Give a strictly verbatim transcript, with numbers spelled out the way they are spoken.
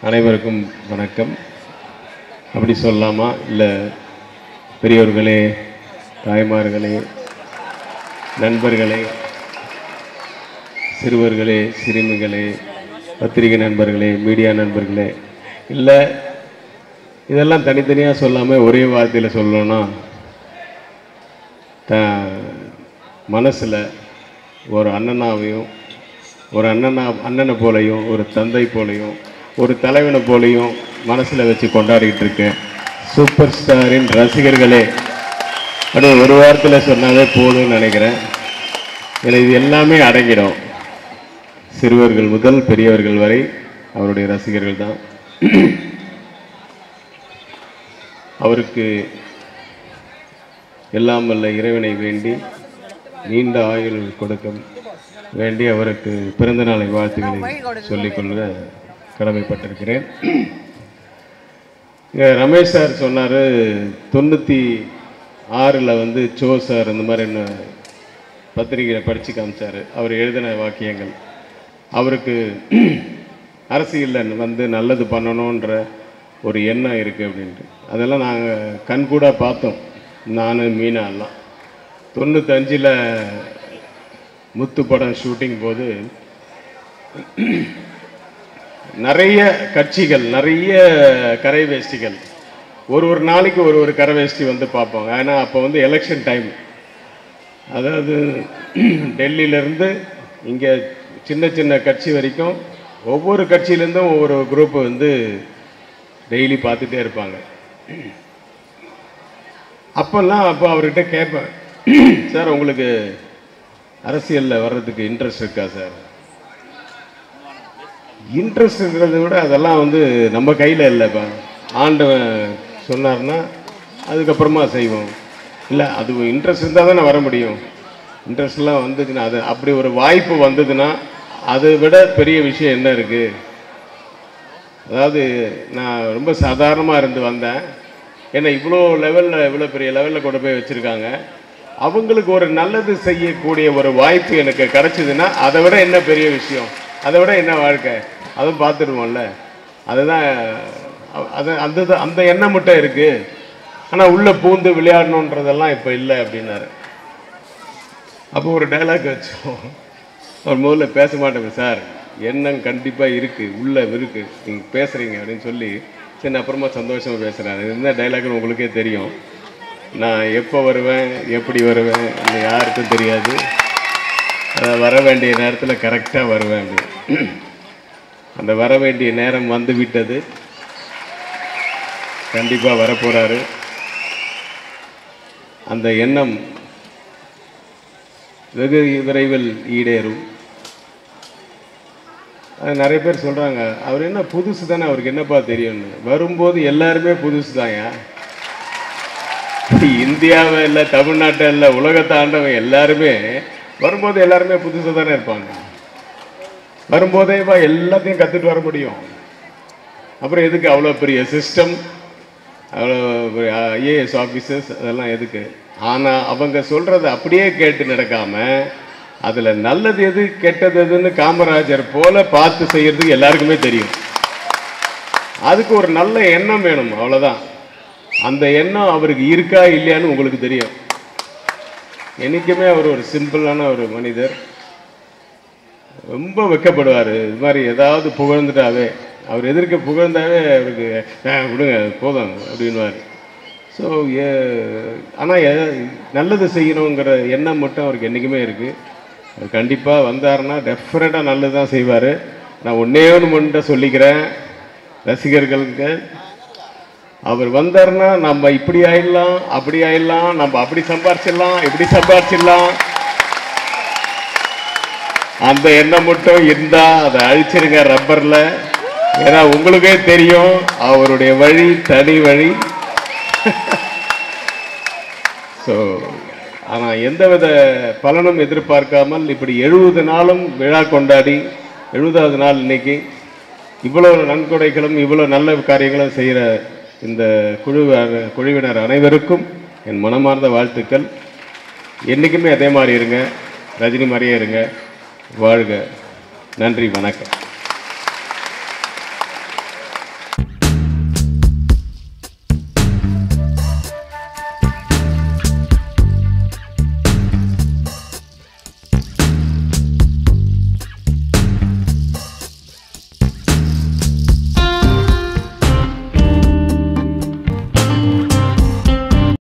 அனைவருக்கும் வணக்கம். அப்படி சொல்லலாமா? இல்லை பெரியோர்களே, தாய்மார்களே, நண்பர்களே, சிறுவர்களே, சிறுமிகளே, பத்திரிகை நண்பர்களே, மீடியா நண்பர்களே, இல்லை இதெல்லாம் தனித்தனியாக சொல்லாமல் ஒரே வார்த்தையில் சொல்லணும்னா த மனசில் ஒரு அண்ணனாவையும் ஒரு அண்ணனா அண்ணனை போலையும் ஒரு தந்தை போலையும் ஒரு தலைவனை போலையும் மனசில் வச்சு கொண்டாடிக்கிட்டு இருக்கேன் சூப்பர் ஸ்டாரின் ரசிகர்களே. அப்படி ஒரு வாரத்தில் சொன்னாலே போதும்னு நினைக்கிறேன். ஏன்னா இது எல்லாமே அடங்கிடும். சிறுவர்கள் முதல் பெரியவர்கள் வரை அவருடைய ரசிகர்கள் தான். அவருக்கு எல்லாம் வல்ல இறைவனை வேண்டி நீண்ட ஆயுள் கொடுக்க வேண்டி அவருக்கு பிறந்த நாளை வாழ்த்துக்களை சொல்லிக்கொள்ள கடமைப்பட்டிருக்கிறேன். ரமேஷ் சார் சொன்னார், தொண்ணூற்றி ஆறில் வந்து சோ சார் இந்த மாதிரி என்ன பத்திரிகையை படித்து காமிச்சார். அவர் எழுதின வாக்கியங்கள் அவருக்கு அரசியலில் வந்து நல்லது பண்ணணுன்ற ஒரு எண்ணம் இருக்குது அப்படின்ட்டு. அதெல்லாம் நாங்கள் கண்கூட பார்த்தோம். நான் மீனா எல்லாம் தொண்ணூத்தஞ்சில் முத்து படம் ஷூட்டிங் போது நிறைய கட்சிகள், நிறைய கரை வேஷ்டிகள், ஒரு ஒரு நாளைக்கு ஒரு ஒரு கரை வேஷ்டி வந்து பார்ப்போம். ஏன்னா அப்போ வந்து எலெக்ஷன் டைம். அதாவது டெல்லியிலேருந்து இங்கே சின்ன சின்ன கட்சி வரைக்கும் ஒவ்வொரு கட்சியிலேருந்தும் ஒவ்வொரு குரூப்பு வந்து டெய்லி பார்த்துட்டே இருப்பாங்க. அப்போல்லாம் அப்போ அவர்கிட்ட கேட்பேன், சார் உங்களுக்கு அரசியலில் வர்றதுக்கு இன்ட்ரெஸ்ட் இருக்கா சார்? இன்ட்ரெஸ்ட் இருக்கிறத விட அதெல்லாம் வந்து நம்ம கையில் இல்லைப்பா. ஆண்டவன் சொன்னார்னா அதுக்கப்புறமா செய்வோம். இல்லை அது இன்ட்ரெஸ்ட் இருந்தால் தானே வர முடியும். இன்ட்ரெஸ்ட்லாம் வந்துச்சுன்னா அது அப்படி ஒரு வாய்ப்பு வந்ததுன்னா அதை விட பெரிய விஷயம் என்ன இருக்குது? அதாவது நான் ரொம்ப சாதாரணமாக இருந்து வந்தேன். ஏன்னா இவ்வளோ லெவலில் இவ்வளோ பெரிய லெவலில் கொண்டு போய் வச்சுருக்காங்க. அவங்களுக்கு ஒரு நல்லது செய்யக்கூடிய ஒரு வாய்ப்பு எனக்கு கிடச்சிதுன்னா அதை விட என்ன பெரிய விஷயம்? அதை விட என்ன வாழ்க்கை? அதுவும் பார்த்துடுவோம்ல. அதுதான் அது அந்த அந்த எண்ணம் மட்டும் இருக்குது. ஆனால் உள்ளே பூந்து விளையாடணுன்றதெல்லாம் இப்போ இல்லை அப்படின்னாரு. அப்போ ஒரு டைலாக் வச்சோம். அவர் முதல்ல பேச மாட்டேன் சார், எண்ணம் கண்டிப்பாக இருக்குது, உள்ளே இருக்குது, நீங்கள் பேசுகிறீங்க அப்படின்னு சொல்லி சரி அப்புறமா சந்தோஷமாக பேசுகிறாரு. என்ன டைலாக்னு உங்களுக்கே தெரியும். நான் எப்போ வருவேன், எப்படி வருவேன், இல்லை யாருக்கும் தெரியாது. அதை வர வேண்டிய நேரத்தில் கரெக்டாக வருவேன் அப்படி. அந்த வர வேண்டிய நேரம் வந்து விட்டது. கண்டிப்பாக வரப்போகிறாரு. அந்த எண்ணம் வெகு விரைவில் ஈடேறும். நிறைய பேர் சொல்கிறாங்க, அவர் என்ன புதுசு தானே, அவருக்கு என்னப்பா தெரியும்னு. வரும்போது எல்லாருமே புதுசு தான்யா. இந்தியாவை இல்லை, தமிழ்நாட்டை இல்லை, உலகத்தை ஆண்டவன் எல்லாருமே வரும்போது எல்லாருமே புதுசாக தானே இருப்பாங்க. வரும்போதே வா எல்லாத்தையும் கற்றுட்டு வர முடியும். அப்புறம் எதுக்கு அவ்வளோ பெரிய சிஸ்டம், அவ்வளோ பெரிய ஐஏஎஸ் ஆஃபீஸர்ஸ், அதெல்லாம் எதுக்கு? ஆனால் அவங்க சொல்கிறத அப்படியே கேட்டு நடக்காமல் அதில் நல்லது எது கெட்டது எதுன்னு காமராஜர் போல பார்த்து செய்யறதுக்கு எல்லாருக்குமே தெரியும். அதுக்கு ஒரு நல்ல எண்ணம் வேணும், அவ்வளோதான். அந்த எண்ணம் அவருக்கு இருக்கா இல்லையான்னு உங்களுக்கு தெரியும். என்றைக்குமே அவர் ஒரு சிம்பிளான ஒரு மனிதர். ரொம்ப வெக்கப்படுவார். இது மாதிரி ஏதாவது புகழ்ந்துட்டாவே, அவர் எதிர்க்க புகழ்ந்தாவே அவருக்கு விடுங்க போதும் அப்படின்வார். ஸோ ஆனால் நல்லது செய்யணுங்கிற எண்ணம் மட்டும் அவருக்கு என்றைக்குமே இருக்குது. அவர் கண்டிப்பாக வந்தாருன்னா டெஃபினட்டாக நல்லது தான் செய்வார். நான் ஒன்றே ஒன்று மட்டும் சொல்லிக்கிறேன் ரசிகர்களுக்கு, அவர் வந்தாருன்னா நம்ம இப்படி ஆயிடலாம், அப்படி ஆயிடலாம், நம்ம அப்படி சம்பாரிச்சிடலாம், இப்படி சம்பாரிச்சிடலாம், அந்த எண்ணம் மட்டும் இருந்தால் அதை அழிச்சிருங்க ரப்பரில். ஏன்னா உங்களுக்கே தெரியும் அவருடைய வழி தனி வழி. ஸோ ஆனால் எந்தவித பலனும் எதிர்பார்க்காமல் இப்படி எழுபது நாளும் விழா கொண்டாடி எழுபதாவது நாள் இன்னைக்கு இவ்வளோ நன்கொடைகளும் இவ்வளோ நல்ல காரியங்களும் செய்கிற இந்த குழு குழுவினர் அனைவருக்கும் என் மனமார்ந்த வாழ்த்துக்கள். என்றைக்குமே அதே மாதிரி இருங்க, ரஜினி மாதிரியே இருங்க. வாழ்க. நன்றி, வணக்கம்.